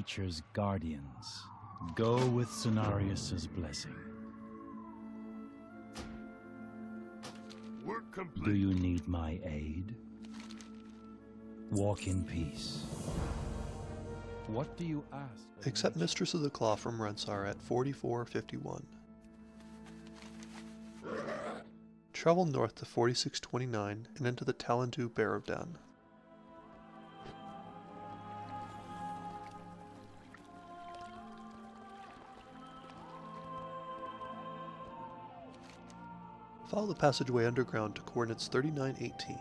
nature's guardians. Go with Cenarius's blessing. Work complete. Do you need my aid? Walk in peace. What do you ask? Accept Mistress of the Claw from Rensar at 4451. Travel north to 4629 and into the Tel'Andu Barrow Den. Follow the passageway underground to coordinates 3918.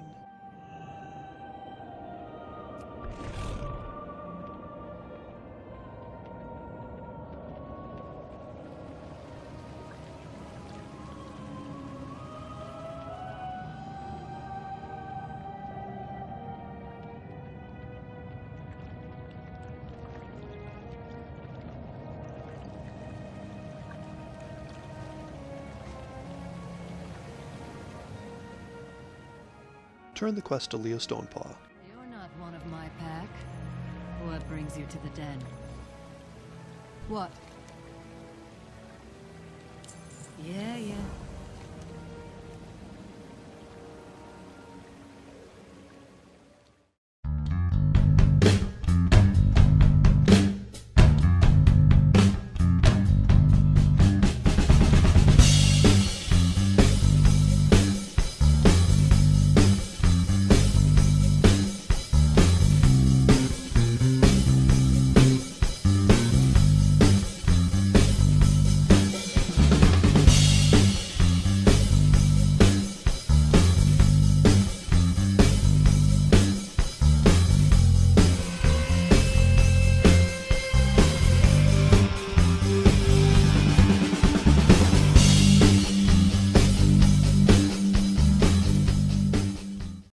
Turn the quest to LEA Stonepaw. You're not one of my pack. What brings you to the den? What? Yeah.